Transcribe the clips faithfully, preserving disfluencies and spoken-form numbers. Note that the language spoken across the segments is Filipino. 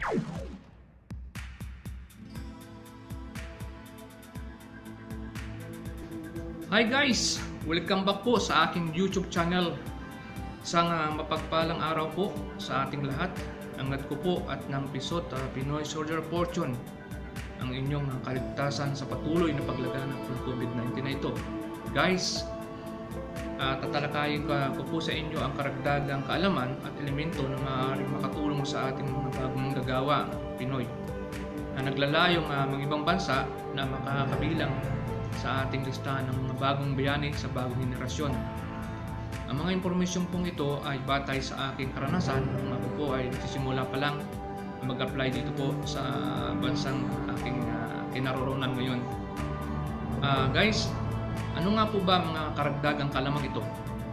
Hi guys! Welcome back po sa aking YouTube channel. Isang uh, mapagpalang araw po sa ating lahat. Angat ko po at ng pisot uh, Pinoy Soldier Fortune, ang inyong uh, kaligtasan sa patuloy na paglaganap ng COVID nineteen na ito. Guys, uh, tatalakayin ko, ko po sa inyo ang karagdagang kaalaman at elemento na maaaring makatulong sa ating mga bagong gagawa Pinoy na naglalayong uh, mga ibang bansa na makakabilang sa ating listahan ng mga bagong bayani sa bagong henerasyon. Ang mga impormasyon pong ito ay batay sa aking karanasan nung ako po ay nagsisimula pa lang mag-apply dito po sa bansang aking uh, kinaroroonan ngayon. Uh, guys, ano nga po ba mga karagdagang kaalaman ito?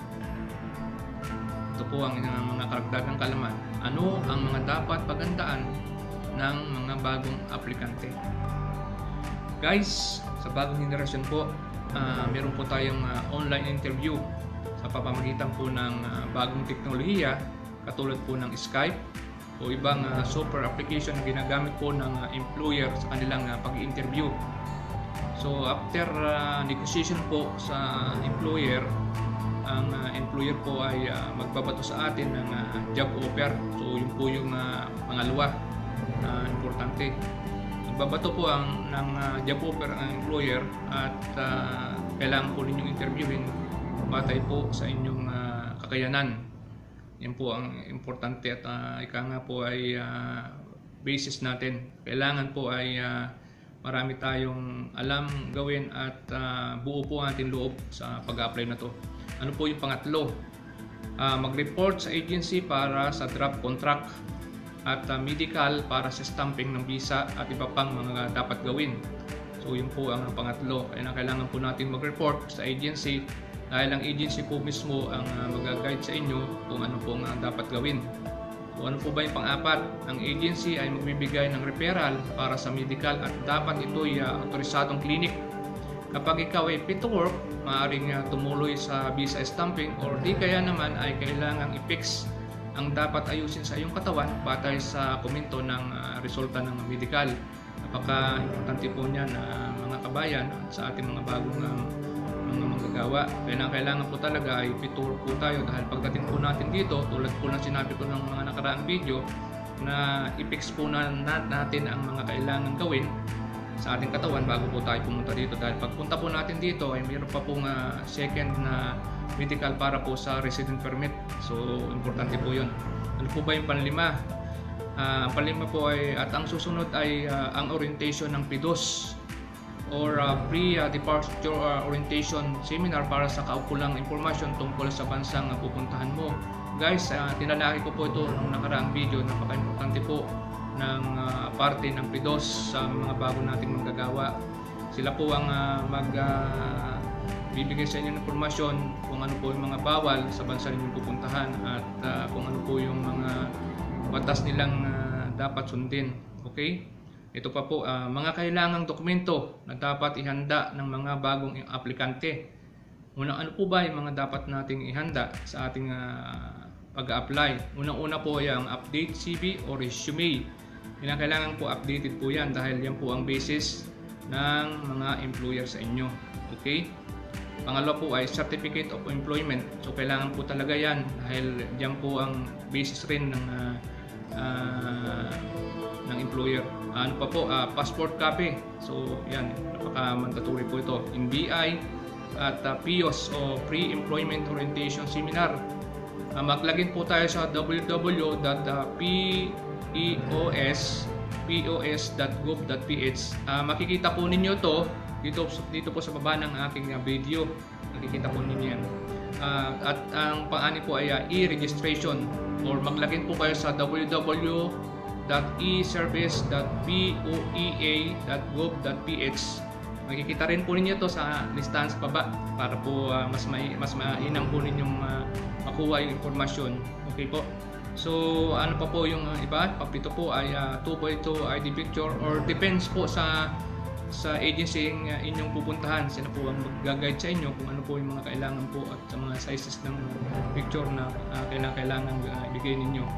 Ito po ang uh, mga karagdagang kaalaman. Ano ang mga dapat paghandaan ng mga bagong aplikante? Guys, sa bagong henerasyon po, uh, meron po tayong uh, online interview sa pamamagitan po ng uh, bagong teknolohiya katulad po ng Skype o ibang uh, software application na ginagamit po ng uh, employer sa kanilang uh, pag-i-interview. So after uh, negotiation po sa employer, ang uh, employer po ay uh, magbabato sa atin ng uh, job offer. So yun po yung uh, pangalawa na uh, importante. Babato po ang ng uh, job offer ang employer at uh, kailangan po ninyong interviewin batay po sa inyong uh, kakayanan. Yan po ang importante at uh, ika nga po ay uh, basis natin. Kailangan po ay uh, marami tayong alam gawin at uh, buo po ang ating loob sa pag-apply na to. Ano po yung pangatlo? Uh, mag-report sa agency para sa draft contract at uh, medical para sa stamping ng visa at iba pang mga dapat gawin. So yun po ang pangatlo. Kaya kailangan po natin mag-report sa agency dahil ang agency po mismo ang uh, mag-guide sa inyo kung ano po ang dapat gawin. So ano po ba yung pang-apat? Ang agency ay magbibigay ng referral para sa medical at dapat ito ay uh, autorisadong clinic. Kapag ikaw ay fit to work, maaaring uh, tumuloy sa visa stamping or di kaya naman ay kailangang i-fix ang dapat ayusin sa iyong katawan batay sa komento ng uh, resulta ng medical. Napaka-importante po niyan na uh, mga kabayan at sa ating mga bagong uh, mga manggagawa. Kailangan, kailangan po talaga ay fit to work po tayo dahil pagdating po natin dito, tulad po ng sinabi ko ng mga nakaraang video, na i-fix po na natin ang mga kailangan gawin sa ating katawan bago po tayo pumunta dito. Dahil pagpunta po natin dito ay mayroon pa pong uh, second na medical para po sa resident permit. So importante po yun. Ano po ba yung panlima? Uh, ang panlima po ay at ang susunod ay uh, ang orientation ng P D O S or uh, pre-departure uh, orientation seminar para sa kaukulang impormasyon tungkol sa bansang uh, pupuntahan mo. Guys, uh, tinalaki ko po ito nung nakaraang video. Napaka-importante po ng uh, parte ng P D O S sa mga bago nating manggagawa. Sila po ang uh, mag uh, bibigay sa inyo ng informasyon kung ano po yung mga bawal sa bansa ninyong pupuntahan at uh, kung ano po yung mga batas nilang uh, dapat sundin. Okay? Ito pa po, uh, mga kailangang dokumento na dapat ihanda ng mga bagong aplikante. Unang ano po ba yung mga dapat nating ihanda sa ating uh, pag-apply? Unang-una po ay ang update C V o resume. Yan kailangan po updated po yan dahil yan po ang basis ng mga employer sa inyo. Okay? Pangalawa po ay Certificate of Employment. So kailangan po talaga yan dahil yan po ang basis rin ng uh, uh, ng employer. Ano pa po? Uh, passport copy. So yan, napaka-mandatory po ito. In B I at uh, P O S o Pre-Employment Orientation Seminar. Uh, mag-login po tayo sa w w w dot peos dot gov dot p h. Uh, makikita po ninyo to dito dito po sa baba ng aking video. Nakikita po ninyo yan. Uh, at ang pang-ani po ay uh, e-registration or mag-login po kayo sa w w w dot e service dot poea dot gov dot p h. Makikita rin po ninyo to sa listahan sa baba para po uh, mas may, mas mainam po ninyong uh, makuha yung informasyon. Okay po. So ano pa po yung uh, iba? Papito po ay uh, two by two I D picture or depends po sa sa agency ng uh, inyong pupuntahan. Sino po ang mag-guide sa inyo kung ano po yung mga kailangan po at sa mga sizes ng picture na uh, kailangan kailangan uh, ibigay ninyo.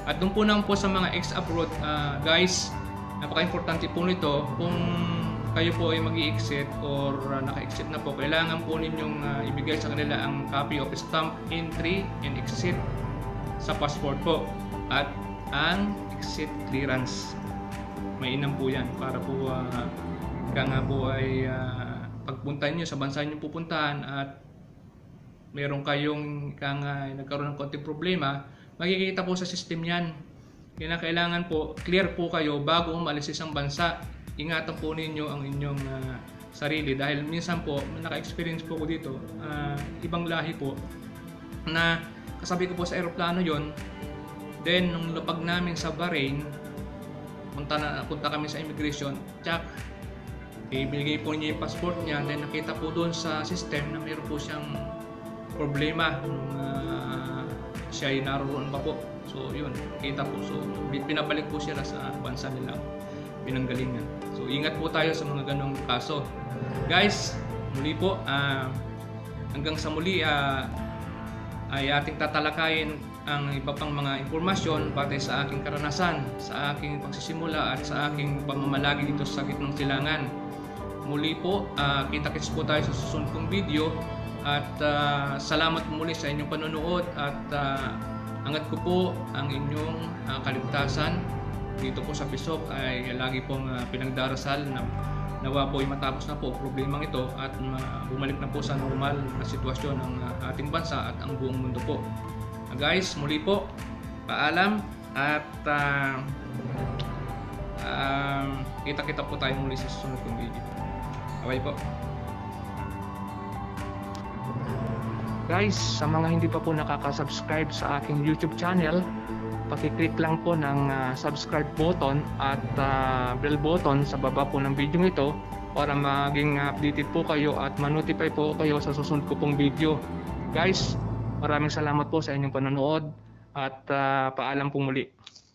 At doon po naman po sa mga ex-abroad, uh, guys, napaka-importante po nito. Kung kayo po ay mag-i-exit or uh, naka-exit na po, kailangan po ninyong uh, ibigay sa kanila ang copy of stamp entry and exit sa passport po at ang exit clearance. Mainam po yan para po uh, ka nga po ay uh, pagpunta nyo sa bansa nyo pupuntahan at meron kayong kang uh, nagkaroon ng konting problema, makikita po sa system yan. Kaya kailangan po clear po kayo bago umalis sa isang bansa. Ingatan po ninyo ang inyong uh, sarili dahil minsan po naka-experience po ko dito, uh, ibang lahi po na kasabi ko po sa eroplano yon. Then nung lapag namin sa Bahrain, punta, na, punta kami sa immigration, check, ibigay po niya yung passport niya, then nakita po doon sa system na mayroon po siyang problema nung uh, siya ay naroon pa po. So yun, kita po. So pinabalik po siya sa bansa nila pinanggalingan. So ingat po tayo sa mga ganong kaso. Guys, muli po, uh, hanggang sa muli uh, ay ating tatalakayin ang iba pang mga impormasyon batay sa aking karanasan, sa aking pagsisimula at sa aking pamamalagi dito sa Gitnang Silangan. Muli po, uh, kita-kits po tayo sa susunod kong video at uh, salamat muli sa inyong panonood at uh, angat ko po ang inyong uh, kaligtasan dito po sa Pisok ay lagi pong uh, pinagdarasal na nawa po ay matapos na po problemang ito at uh, bumalik na po sa normal na sitwasyon ng uh, ating bansa at ang buong mundo po. Uh, guys, muli po, paalam at uh, uh, kita-kita po tayo muli sa susunod kong video. Bye po. Guys, sa mga hindi pa po nakaka-subscribe sa aking YouTube channel, paki-click lang po ng uh, subscribe button at uh, bell button sa baba po ng video ito para maging updated po kayo at ma-notify po kayo sa susunod ko pong video. Guys, maraming salamat po sa inyong panonood at uh, paalam po muli.